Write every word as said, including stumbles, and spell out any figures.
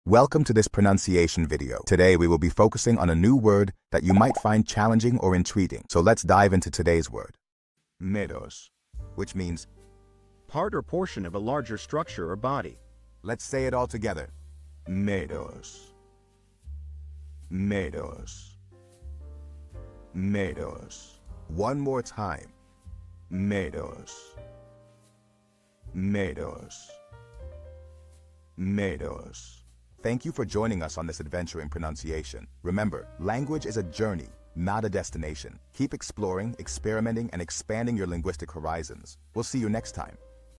Welcome to this pronunciation video. Today we will be focusing on a new word that you might find challenging or intriguing. So let's dive into today's word. Meros, which means part or portion of a larger structure or body. Let's say it all together. Meros. Meros. Meros. One more time. Meros. Meros. Meros. Thank you for joining us on this adventure in pronunciation. Remember, language is a journey, not a destination. Keep exploring, experimenting, and expanding your linguistic horizons. We'll see you next time.